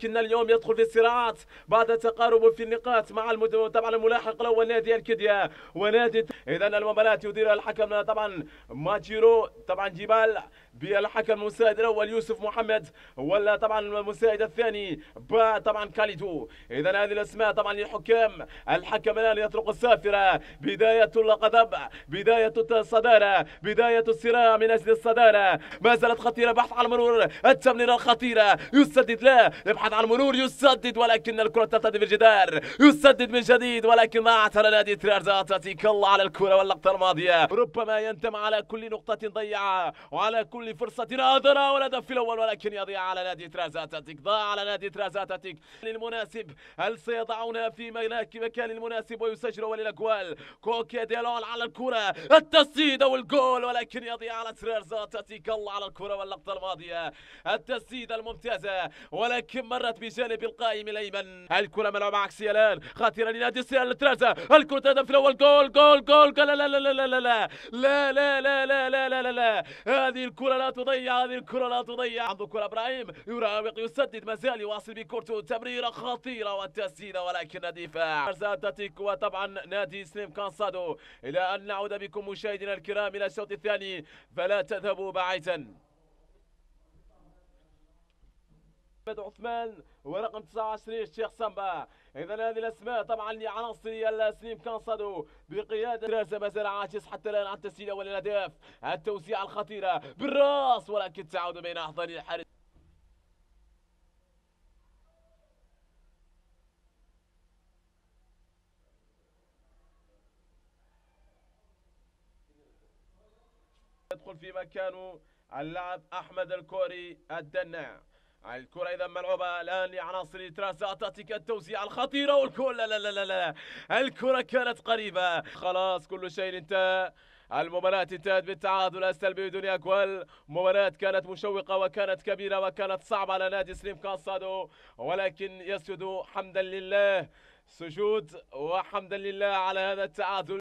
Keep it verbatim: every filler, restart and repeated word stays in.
ولكن اليوم يدخل في الصراعات بعد تقارب في النقاط مع المد... طبعا الملاحق الاول نادي الكدية ونادي. اذا المباراة يدير الحكم طبعا ماتشيرو طبعا جبال بالحكم المساعد الاول يوسف محمد، ولا طبعا المساعد الثاني با طبعا كاليتو. اذا هذه الاسماء طبعا للحكام. الحكم الان يطرق السافره، بدايه الغضب، بدايه الصداره، بدايه الصراع من اجل الصداره. ما زالت خطيره، بحث عن المرور، التمريره الخطيره، يسدد، لا يبحث عن المرور، يسدد ولكن الكره ترتدي في الجدار، يسدد من جديد ولكن ضاعت على نادي ترارزات. اتيك الله على الكره واللقطه الماضيه، ربما يندم على كل نقطه ضيعها وعلى كل فرصة ناظرة والهدف الاول، ولكن يضيع على نادي ترازاتاتيك، ضاع على نادي ترازاتاتيك. المناسب، هل سيضعونها في مكان المناسب ويسجل اول الاجوال؟ كوكي ديلون على الكرة، التسديد والجول، ولكن يضيع على ترازاتاتيك. الله على الكرة واللقطة الماضية، التسديدة الممتازة ولكن مرت بجانب القائم الايمن. الكرة ملعوبة عكسية الان، خطيرة لنادي ترازا، الكرة الهدف الاول، جول جول جول جول. لا لا لا لا لا لا لا لا لا لا لا لا لا لا هذه الكرة لا تضيع، هذه الكرة لا تضيع. عنده كرة ابراهيم يراوغ، يسدد، ما زال يواصل بكورته، تمريرة خطيرة والتسديدة ولكن دفاع ترازاتاتيك. وطبعا نادي سليم كانصادو. إلى أن نعود بكم مشاهدينا الكرام إلى الشوط الثاني، فلا تذهبوا بعيدا. محمد عثمان ورقم تسعة وعشرين الشيخ سامبا. اذا هذه الاسماء طبعا لعناصر سليم كانصادو بقياده ترازا، ما زال عاجز حتى الان عن تسجيل اول الاهداف. التوزيع الخطيره بالراس ولكن تعود بين احضان الحارس. يدخل في مكانه اللاعب احمد الكوري الدناع. الكرة إذا ملعوبة الآن لعناصر ترازاتاتيك، التوزيع الخطيرة والكل. لا لا لا لا الكرة كانت قريبة، خلاص كل شيء انتهى. المباراة انتهت بالتعادل السلبي بدون أجوال. مباراة كانت مشوقة وكانت كبيرة وكانت صعبة على نادي سليم كانصادو، ولكن يسجد حمدا لله، سجود وحمدا لله على هذا التعادل.